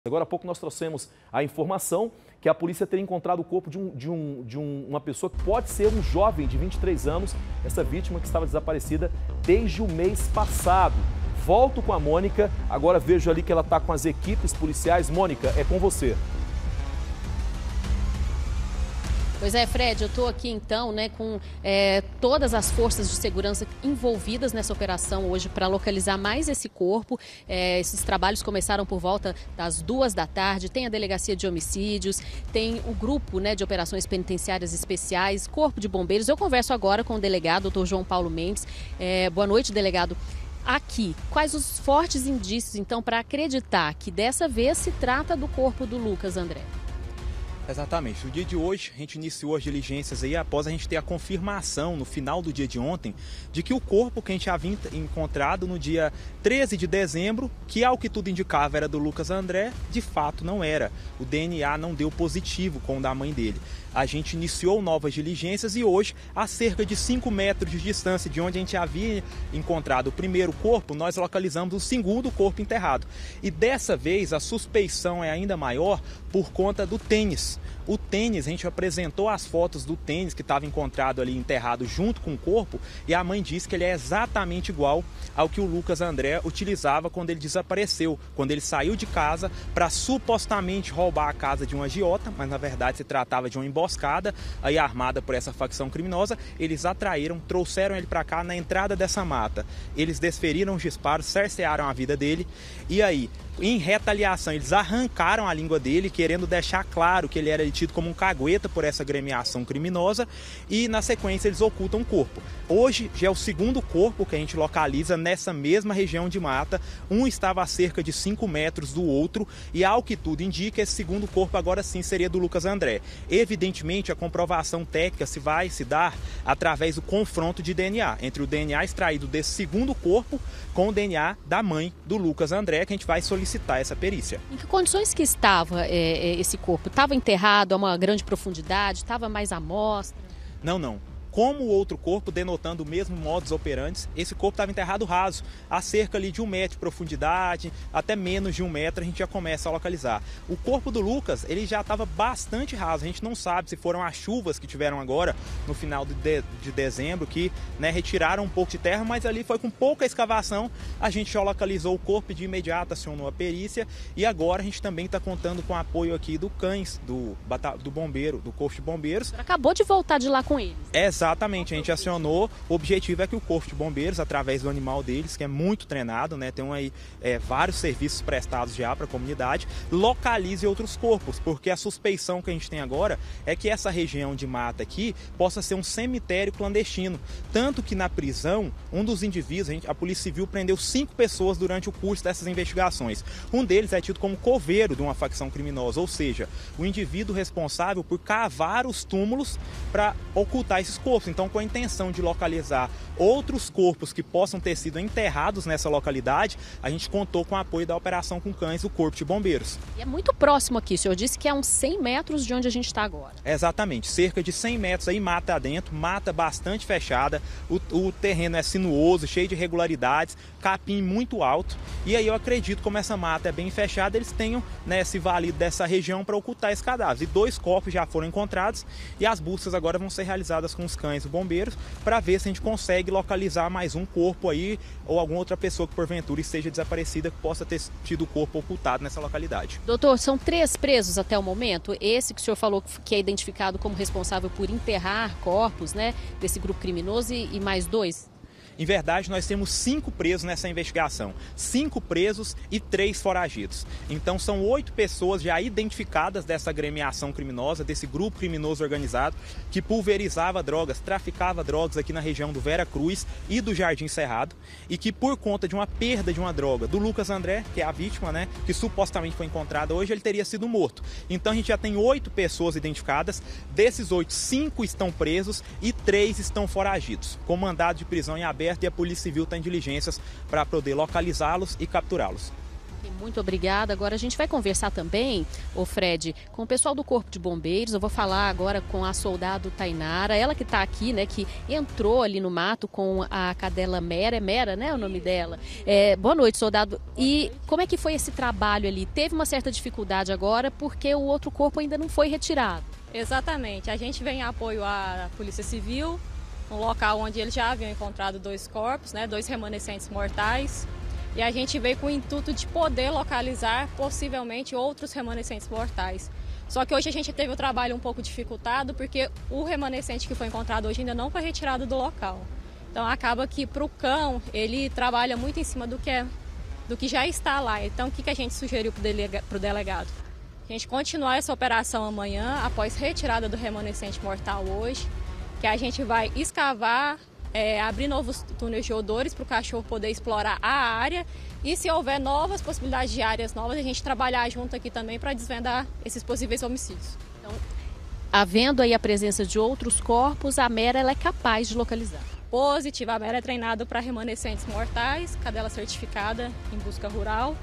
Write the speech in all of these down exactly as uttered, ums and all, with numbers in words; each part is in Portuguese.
Agora há pouco nós trouxemos a informação que a polícia teria encontrado o corpo de, um, de, um, de um, uma pessoa que pode ser um jovem de vinte e três anos, essa vítima que estava desaparecida desde o mês passado. Volto com a Mônica, agora vejo ali que ela está com as equipes policiais. Mônica, é com você. Pois é, Fred, eu estou aqui então né, com é, todas as forças de segurança envolvidas nessa operação hoje para localizar mais esse corpo. É, esses trabalhos começaram por volta das duas da tarde, tem a Delegacia de Homicídios, tem o grupo né, de operações penitenciárias especiais, Corpo de Bombeiros. Eu converso agora com o delegado, doutor João Paulo Mendes. É, boa noite, delegado. Aqui, quais os fortes indícios então para acreditar que dessa vez se trata do corpo do Lucas André? Exatamente. No dia de hoje, a gente iniciou as diligências aí após a gente ter a confirmação no final do dia de ontem de que o corpo que a gente havia encontrado no dia treze de dezembro, que ao que tudo indicava era do Lucas André, de fato não era. O D N A não deu positivo com o da mãe dele. A gente iniciou novas diligências e hoje, a cerca de cinco metros de distância de onde a gente havia encontrado o primeiro corpo, nós localizamos o segundo corpo enterrado. E dessa vez a suspeição é ainda maior por conta do tênis. O tênis, a gente apresentou as fotos do tênis que estava encontrado ali enterrado junto com o corpo e a mãe disse que ele é exatamente igual ao que o Lucas André utilizava quando ele desapareceu, quando ele saiu de casa para supostamente roubar a casa de um agiota, mas na verdade se tratava de uma emboscada aí armada por essa facção criminosa. Eles atraíram, trouxeram ele para cá na entrada dessa mata. Eles desferiram os disparos, cercearam a vida dele e aí, em retaliação, eles arrancaram a língua dele, querendo deixar claro que ele era tido como um cagueta por essa agremiação criminosa e, na sequência, eles ocultam o corpo. Hoje já é o segundo corpo que a gente localiza nessa mesma região de mata. Um estava a cerca de cinco metros do outro e, ao que tudo indica, esse segundo corpo agora sim seria do Lucas André. Evidentemente, a comprovação técnica se vai se dar através do confronto de D N A, entre o D N A extraído desse segundo corpo com o D N A da mãe do Lucas André, que a gente vai solicitar essa perícia. Em que condições que estava é, esse corpo? Estava enterrado a uma grande profundidade? Estava mais à mostra? Não, não. Como o outro corpo, denotando o mesmo modus operandi, esse corpo estava enterrado raso, a cerca ali de um metro de profundidade, até menos de um metro a gente já começa a localizar. O corpo do Lucas, ele já estava bastante raso, a gente não sabe se foram as chuvas que tiveram agora no final de, de, de dezembro, que né, retiraram um pouco de terra, mas ali foi com pouca escavação, a gente já localizou o corpo e de imediato acionou a perícia e agora a gente também está contando com o apoio aqui do cães, do, do bombeiro, do Corpo de Bombeiros. Acabou de voltar de lá com eles. É, Exatamente, a gente acionou. O objetivo é que o Corpo de Bombeiros, através do animal deles, que é muito treinado, né, tem aí é, vários serviços prestados já para a comunidade, localize outros corpos, porque a suspeição que a gente tem agora é que essa região de mata aqui possa ser um cemitério clandestino. Tanto que na prisão, um dos indivíduos, a, gente, a Polícia Civil prendeu cinco pessoas durante o curso dessas investigações. Um deles é tido como coveiro de uma facção criminosa, ou seja, o indivíduo responsável por cavar os túmulos para ocultar esses corpos. Então, com a intenção de localizar outros corpos que possam ter sido enterrados nessa localidade, a gente contou com o apoio da Operação com Cães do Corpo de Bombeiros. E é muito próximo aqui, o senhor disse que é uns cem metros de onde a gente está agora. Exatamente, cerca de cem metros aí, mata adentro, mata bastante fechada, o, o terreno é sinuoso, cheio de irregularidades, capim muito alto, e aí eu acredito, como essa mata é bem fechada, eles tenham né, se valido dessa região para ocultar esse cadáver. E dois corpos já foram encontrados e as buscas agora vão ser realizadas com os cães dos bombeiros para ver se a gente consegue localizar mais um corpo aí ou alguma outra pessoa que porventura esteja desaparecida que possa ter tido o corpo ocultado nessa localidade. Doutor, são três presos até o momento. Esse que o senhor falou que é identificado como responsável por enterrar corpos, né, desse grupo criminoso e, e mais dois? Em verdade, nós temos cinco presos nessa investigação. Cinco presos e três foragidos. Então, são oito pessoas já identificadas dessa agremiação criminosa, desse grupo criminoso organizado, que pulverizava drogas, traficava drogas aqui na região do Vera Cruz e do Jardim Cerrado, e que por conta de uma perda de uma droga do Lucas André, que é a vítima, né, que supostamente foi encontrada hoje, ele teria sido morto. Então, a gente já tem oito pessoas identificadas. Desses oito, cinco estão presos e três estão foragidos, com mandado de prisão em aberto, e a Polícia Civil está em diligências para poder localizá-los e capturá-los. Muito obrigada. Agora a gente vai conversar também, ô Fred, com o pessoal do Corpo de Bombeiros. Eu vou falar agora com a soldado Tainara, ela que está aqui, né, que entrou ali no mato com a cadela Mera, é Mera, né, o nome dela. É, boa noite, soldado. E como é que foi esse trabalho ali? Teve uma certa dificuldade agora porque o outro corpo ainda não foi retirado. Exatamente. A gente vem em apoio à Polícia Civil, um local onde eles já haviam encontrado dois corpos, né, dois remanescentes mortais. E a gente veio com o intuito de poder localizar possivelmente outros remanescentes mortais. Só que hoje a gente teve o trabalho um pouco dificultado porque o remanescente que foi encontrado hoje ainda não foi retirado do local. Então acaba que para o cão ele trabalha muito em cima do que, é, do que já está lá. Então o que, que a gente sugeriu para o delega, delegado? A gente continuar essa operação amanhã, após retirada do remanescente mortal hoje, que a gente vai escavar, É, abrir novos túneis de odores para o cachorro poder explorar a área e se houver novas possibilidades de áreas novas, a gente trabalhar junto aqui também para desvendar esses possíveis homicídios. Então, havendo aí a presença de outros corpos, a Mera ela é capaz de localizar. Positiva, a Mera é treinada para remanescentes mortais, cadela certificada em busca rural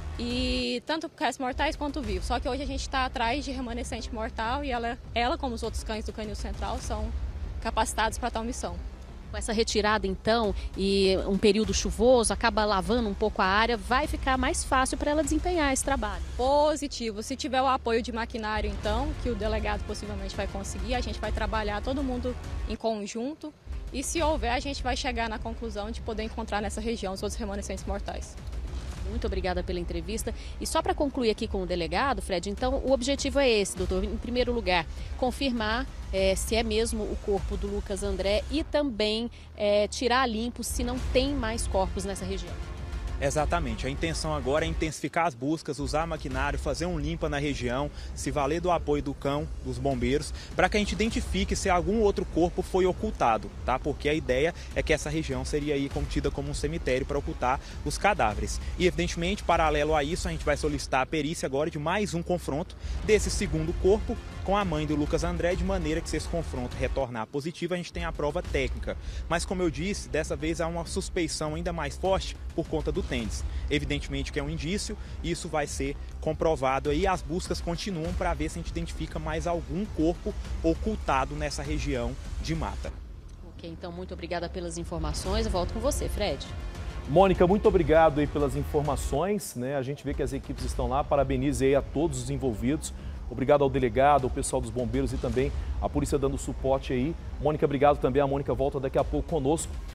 e tanto restos mortais quanto vivos. Só que hoje a gente está atrás de remanescente mortal e ela, ela, como os outros cães do Canil Central, são capacitados para tal missão. Com essa retirada, então, e um período chuvoso, acaba lavando um pouco a área, vai ficar mais fácil para ela desempenhar esse trabalho. Positivo. Se tiver o apoio de maquinário, então, que o delegado possivelmente vai conseguir, a gente vai trabalhar todo mundo em conjunto e, se houver, a gente vai chegar na conclusão de poder encontrar nessa região os outros remanescentes mortais. Muito obrigada pela entrevista. E só para concluir aqui com o delegado, Fred, então o objetivo é esse, doutor. Em primeiro lugar, confirmar é, se é mesmo o corpo do Lucas André e também é, tirar a limpo se não tem mais corpos nessa região. Exatamente. A intenção agora é intensificar as buscas, usar maquinário, fazer um limpa na região, se valer do apoio do cão, dos bombeiros, para que a gente identifique se algum outro corpo foi ocultado, tá? Porque a ideia é que essa região seria aí contida como um cemitério para ocultar os cadáveres. E, evidentemente, paralelo a isso, a gente vai solicitar a perícia agora de mais um confronto desse segundo corpo com a mãe do Lucas André, de maneira que se esse confronto retornar positivo, a gente tem a prova técnica. Mas, como eu disse, dessa vez há uma suspeição ainda mais forte por conta do tênis. Evidentemente que é um indício, isso vai ser comprovado aí, as buscas continuam para ver se a gente identifica mais algum corpo ocultado nessa região de mata. Ok, então muito obrigada pelas informações, eu volto com você, Fred. Mônica, muito obrigado aí pelas informações, né? A gente vê que as equipes estão lá, parabenizo aí a todos os envolvidos. Obrigado ao delegado, ao pessoal dos bombeiros e também a polícia dando suporte aí. Mônica, obrigado também. A Mônica volta daqui a pouco conosco.